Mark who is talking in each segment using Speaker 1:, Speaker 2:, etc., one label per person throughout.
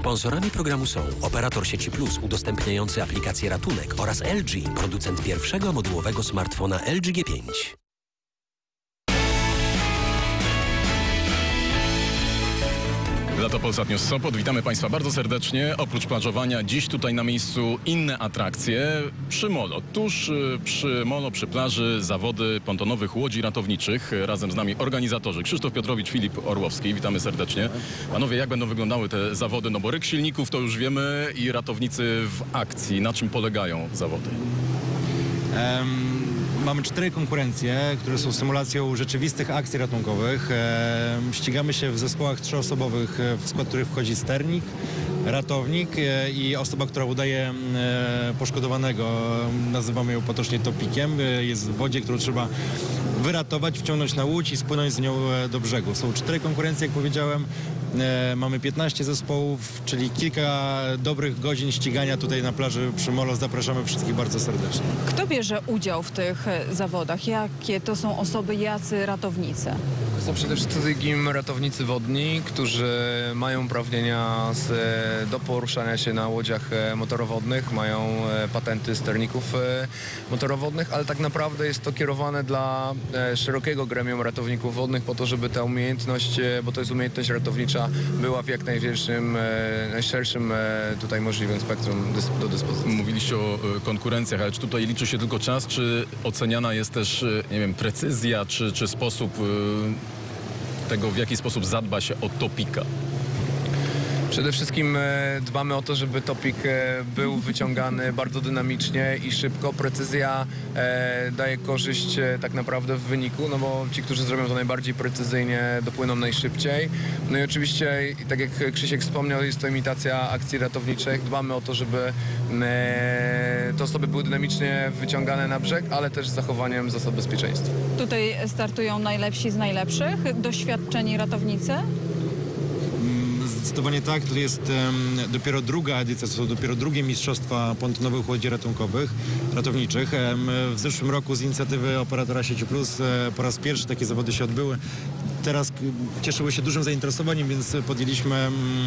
Speaker 1: Sponsorami programu są operator sieci Plus udostępniający aplikację Ratunek oraz LG, producent pierwszego modułowego smartfona LG G5.
Speaker 2: Lato Polsat News Sopot. Witamy Państwa bardzo serdecznie. Oprócz plażowania, dziś tutaj na miejscu inne atrakcje przy molo. Tuż przy molo, przy plaży, zawody pontonowych łodzi ratowniczych. Razem z nami organizatorzy Krzysztof Piotrowicz, Filip Orłowski. Witamy serdecznie. Panowie, jak będą wyglądały te zawody? No bo ryk silników to już wiemy i ratownicy w akcji. Na czym polegają zawody?
Speaker 3: Mamy 4 konkurencje, które są symulacją rzeczywistych akcji ratunkowych. Ścigamy się w zespołach 3-osobowych, w skład których wchodzi sternik, ratownik i osoba, która udaje poszkodowanego. Nazywamy ją potocznie topikiem. Jest w wodzie, którą trzeba wyratować, wciągnąć na łódź i spłynąć z nią do brzegu. Są 4 konkurencje, jak powiedziałem. Mamy 15 zespołów, czyli kilka dobrych godzin ścigania tutaj na plaży przy molo. Zapraszamy wszystkich bardzo serdecznie.
Speaker 4: Kto bierze udział w tych zawodach? Jakie to są osoby, jacy ratownicy?
Speaker 5: To są przede wszystkim ratownicy wodni, którzy mają uprawnienia do poruszania się na łodziach motorowodnych, mają patenty sterników motorowodnych, ale tak naprawdę jest to kierowane dla szerokiego gremium ratowników wodnych po to, żeby ta umiejętność, bo to jest umiejętność ratownicza, była w jak najszerszym tutaj możliwym spektrum do dyspozycji.
Speaker 2: Mówiliście o konkurencjach, ale czy tutaj liczy się tylko czas, czy oceniana jest też, nie wiem, precyzja, czy sposób tego, w jaki sposób zadba się o topika?
Speaker 5: Przede wszystkim dbamy o to, żeby topik był wyciągany bardzo dynamicznie i szybko. Precyzja daje korzyść tak naprawdę w wyniku, no bo ci, którzy zrobią to najbardziej precyzyjnie, dopłyną najszybciej. No i oczywiście, tak jak Krzysiek wspomniał, jest to imitacja akcji ratowniczych. Dbamy o to, żeby te osoby były dynamicznie wyciągane na brzeg, ale też z zachowaniem zasad bezpieczeństwa.
Speaker 4: Tutaj startują najlepsi z najlepszych, doświadczeni ratownicy?
Speaker 3: Zdecydowanie tak, to jest dopiero druga edycja, to są dopiero drugie mistrzostwa pontonowych łodzi ratowniczych. W zeszłym roku z inicjatywy operatora sieci Plus po raz pierwszy takie zawody się odbyły. Teraz cieszyły się dużym zainteresowaniem, więc podjęliśmy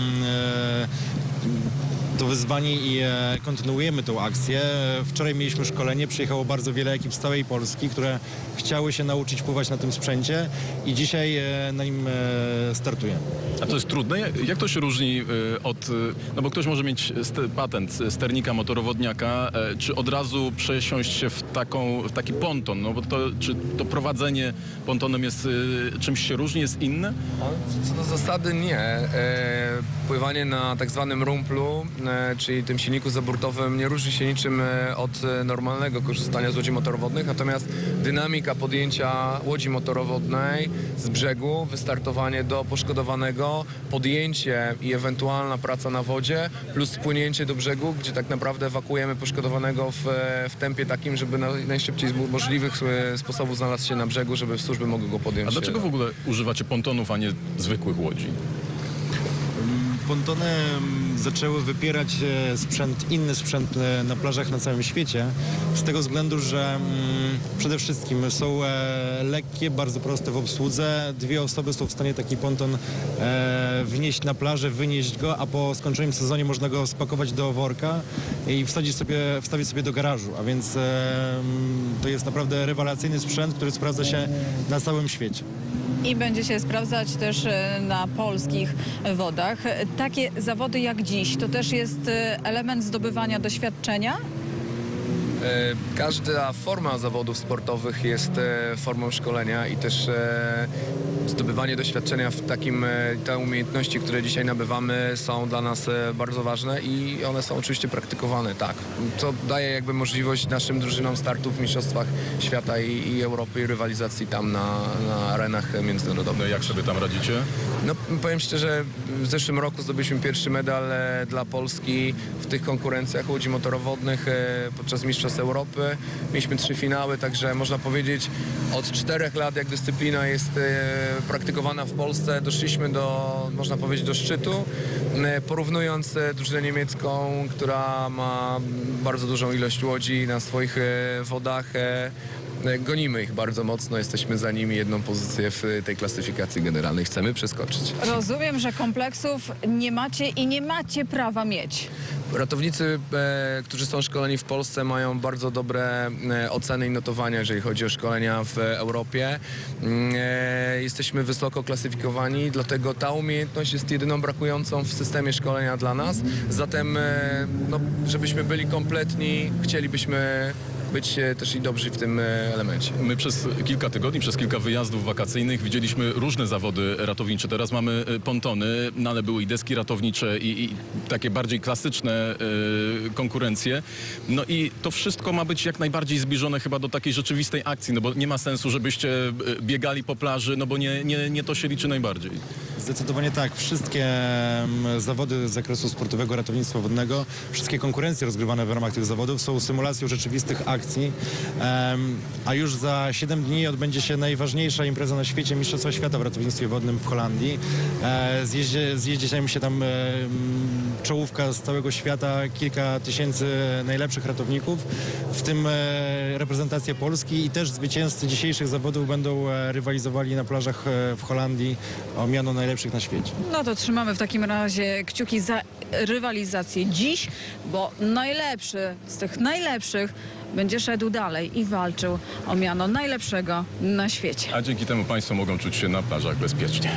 Speaker 3: to wyzwanie i kontynuujemy tą akcję. Wczoraj mieliśmy szkolenie, przyjechało bardzo wiele ekip z całej Polski, które chciały się nauczyć pływać na tym sprzęcie i dzisiaj na nim startujemy.
Speaker 2: A to jest trudne? Jak to się różni od... No bo ktoś może mieć patent sternika, motorowodniaka, czy od razu przesiąść się w taki ponton? No bo czy to prowadzenie pontonem jest czymś się różni, jest inne?
Speaker 5: Co do zasady nie. Pływanie na tak zwanym rumplu, czyli tym silniku zaburtowym, nie różni się niczym od normalnego korzystania z łodzi motorowodnych, natomiast dynamika podjęcia łodzi motorowodnej z brzegu, wystartowanie do poszkodowanego, podjęcie i ewentualna praca na wodzie, plus spłynięcie do brzegu, gdzie tak naprawdę ewakuujemy poszkodowanego w tempie takim, żeby najszybciej z możliwych sposobów znalazł się na brzegu, żeby służby mogły go podjąć.
Speaker 2: A dlaczego w ogóle używacie pontonów, a nie zwykłych łodzi?
Speaker 3: Pontony zaczęły wypierać inny sprzęt na plażach na całym świecie z tego względu, że przede wszystkim są lekkie, bardzo proste w obsłudze. 2 osoby są w stanie taki ponton wnieść na plażę, wynieść go, a po skończonym sezonie można go spakować do worka i wstawić sobie do garażu, a więc to jest naprawdę rewelacyjny sprzęt, który sprawdza się na całym świecie.
Speaker 4: I będzie się sprawdzać też na polskich wodach. Takie zawody jak dziś, to też jest element zdobywania doświadczenia?
Speaker 5: Każda forma zawodów sportowych jest formą szkolenia i też zdobywanie doświadczenia w te umiejętności, które dzisiaj nabywamy, są dla nas bardzo ważne i one są oczywiście praktykowane, tak. Co daje jakby możliwość naszym drużynom startów w mistrzostwach świata i Europy i rywalizacji tam na arenach międzynarodowych.
Speaker 2: No jak sobie tam radzicie?
Speaker 5: No powiem szczerze, w zeszłym roku zdobyliśmy pierwszy medal dla Polski w tych konkurencjach łodzi motorowodnych podczas Mistrzostw Europy. Mieliśmy 3 finały, także można powiedzieć od 4 lat jak dyscyplina jest praktykowana w Polsce, doszliśmy można powiedzieć, do szczytu, porównując drużynę niemiecką, która ma bardzo dużą ilość łodzi na swoich wodach. gonimy ich bardzo mocno, jesteśmy za nimi, jedną pozycję w tej klasyfikacji generalnej chcemy przeskoczyć.
Speaker 4: Rozumiem, że kompleksów nie macie i nie macie prawa mieć.
Speaker 5: Ratownicy, którzy są szkoleni w Polsce, mają bardzo dobre oceny i notowania, jeżeli chodzi o szkolenia w Europie. Jesteśmy wysoko klasyfikowani, dlatego ta umiejętność jest jedyną brakującą w systemie szkolenia dla nas. Zatem, no, żebyśmy byli kompletni, chcielibyśmy być też i dobrzy w tym elemencie.
Speaker 2: My przez kilka tygodni, przez kilka wyjazdów wakacyjnych widzieliśmy różne zawody ratownicze. Teraz mamy pontony, no ale były i deski ratownicze i takie bardziej klasyczne konkurencje. No i to wszystko ma być jak najbardziej zbliżone chyba do takiej rzeczywistej akcji, no bo nie ma sensu, żebyście biegali po plaży, no bo nie to się liczy najbardziej.
Speaker 3: Zdecydowanie tak. Wszystkie zawody z zakresu sportowego ratownictwa wodnego, wszystkie konkurencje rozgrywane w ramach tych zawodów są symulacją rzeczywistych akcji, a już za 7 dni odbędzie się najważniejsza impreza na świecie, Mistrzostwa Świata w ratownictwie wodnym w Holandii. Zjeździ się tam czołówka z całego świata, kilka tysięcy najlepszych ratowników, w tym reprezentacja Polski i też zwycięzcy dzisiejszych zawodów będą rywalizowali na plażach w Holandii o miano najlepszych na świecie.
Speaker 4: No to trzymamy w takim razie kciuki za rywalizację dziś, bo najlepszy z tych najlepszych będzie szedł dalej i walczył o miano najlepszego na świecie.
Speaker 2: A dzięki temu państwo mogą czuć się na plażach bezpiecznie.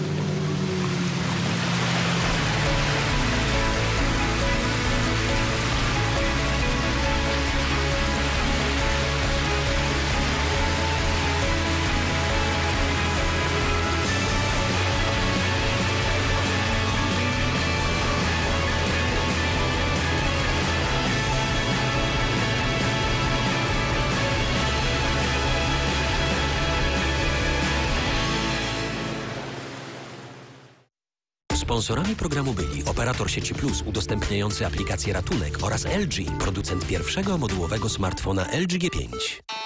Speaker 1: Sponsorami programu byli operator sieci Plus udostępniający aplikację Ratunek oraz LG, producent pierwszego modułowego smartfona LG G5.